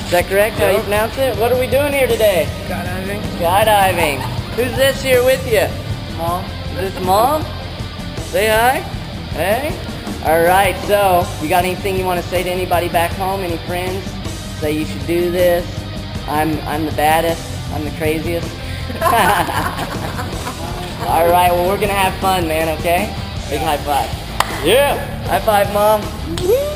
Is that correct? How you pronounce it? What are we doing here today? Skydiving. Skydiving. Who's this here with you? Mom. Is this Mom? Say hi. Hey. All right. So, you got anything you want to say to anybody back home? Any friends? Say you should do this. I'm the baddest. I'm the craziest. All right. Well, we're gonna have fun, man. Okay. Big high five. Yeah. High five, Mom. Woo.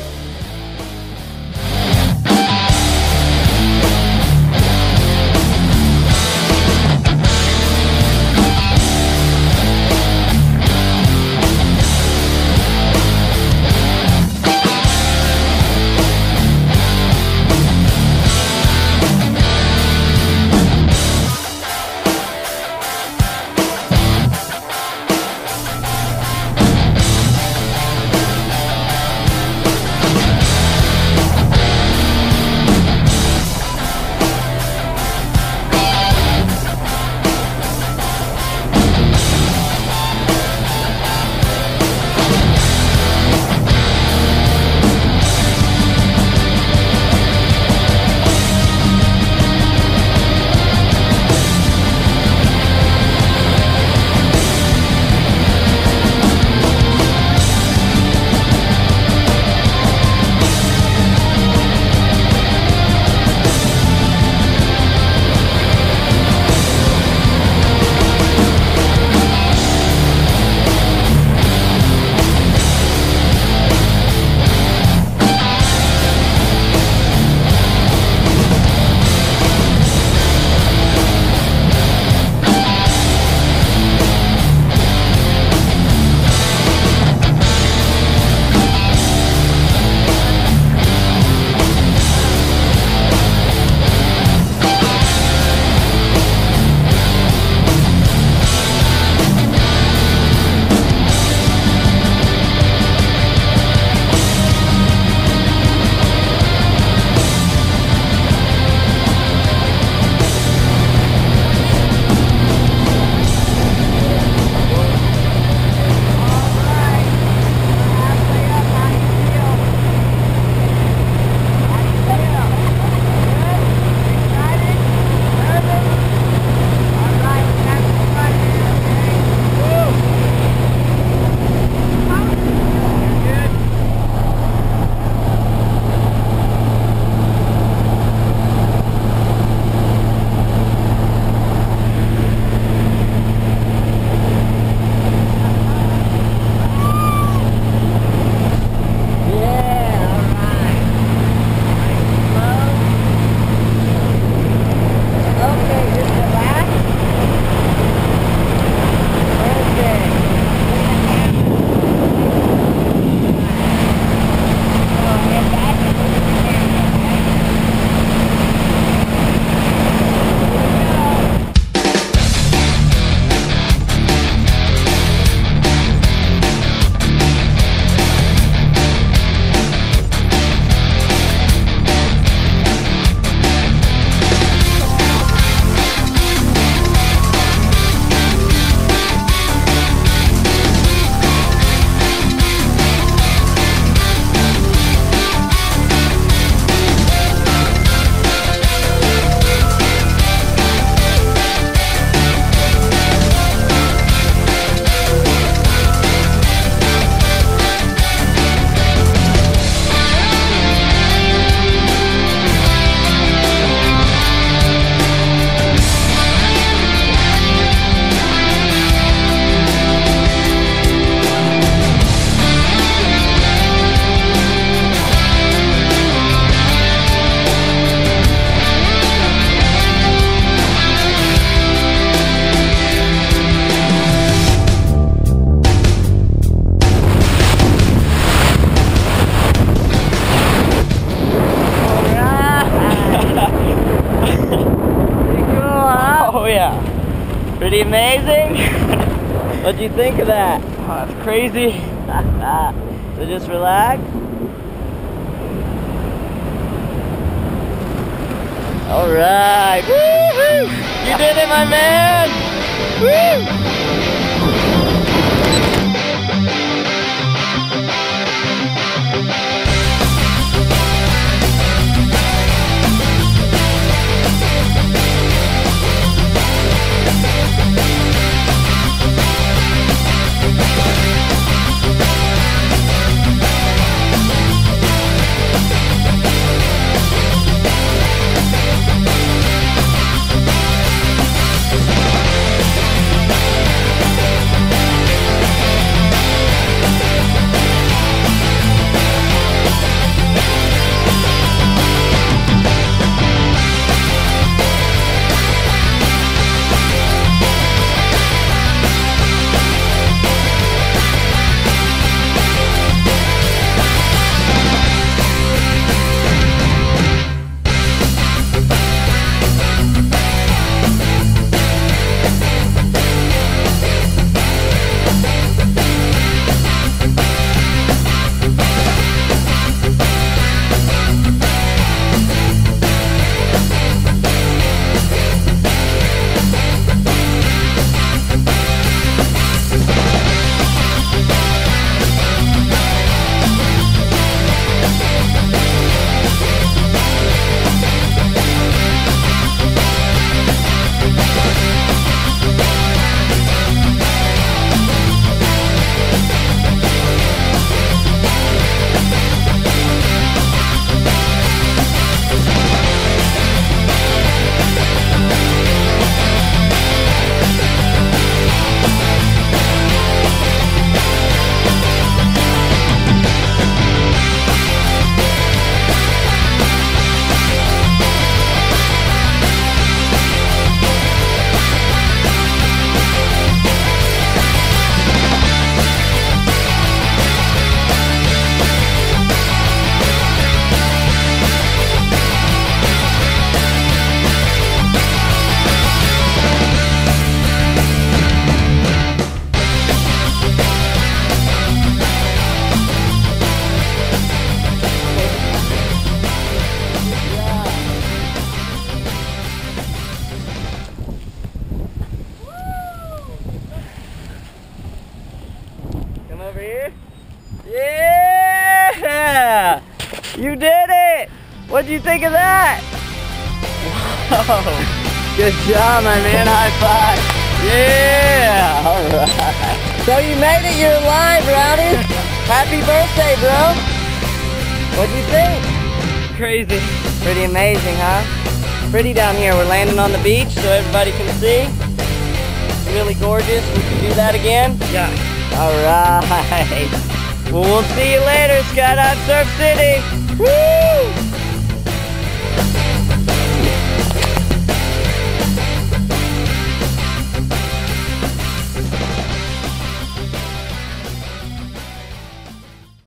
Pretty amazing. What'd you think of that? Oh, that's crazy. So just relax. All right. Woo-hoo! You did it, my man. Woo! here. Yeah! You did it! What'd you think of that? Whoa! Good job, my man. High five. Yeah! Alright. So you made it. You're alive, Rowdy. Happy birthday, bro. What'd you think? Crazy. Pretty amazing, huh? Pretty down here. We're landing on the beach so everybody can see. Really gorgeous. We can do that again? Yeah. Alright. Well, we'll see you later, Skydive Surf City. Woo!